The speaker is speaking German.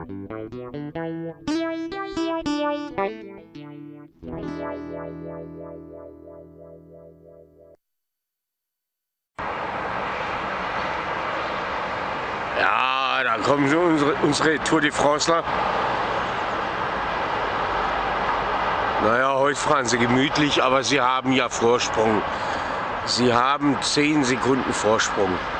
Ja, da kommen so unsere Tour de Franceler. Naja, heute fahren sie gemütlich, aber sie haben ja Vorsprung. Sie haben 10 Sekunden Vorsprung.